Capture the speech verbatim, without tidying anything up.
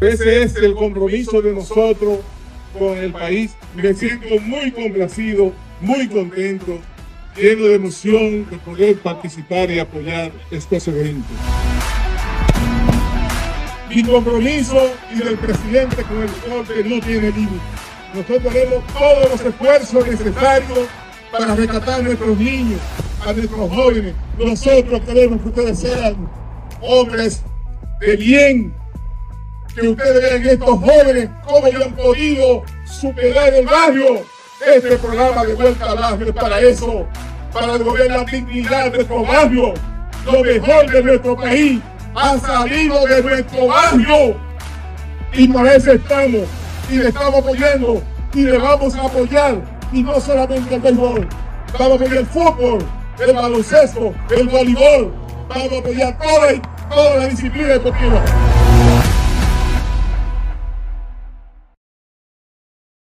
Ese es el compromiso de nosotros con el país. Me siento muy complacido, muy contento, lleno de emoción de poder participar y apoyar estos eventos. Mi compromiso y del presidente con el deporte no tiene límite. Nosotros haremos todos los esfuerzos necesarios para rescatar a nuestros niños, a nuestros jóvenes. Nosotros queremos que ustedes sean hombres de bien, que ustedes vean estos jóvenes cómo han podido superar el barrio. Este programa de Vuelta al Barrio es para eso, para devolver la dignidad de nuestro barrio. Lo mejor de nuestro país ha salido de nuestro barrio y por eso estamos y le estamos apoyando y le vamos a apoyar, y no solamente el béisbol, vamos a apoyar el fútbol, el baloncesto, el voleibol, vamos a apoyar toda, toda la disciplina deportiva.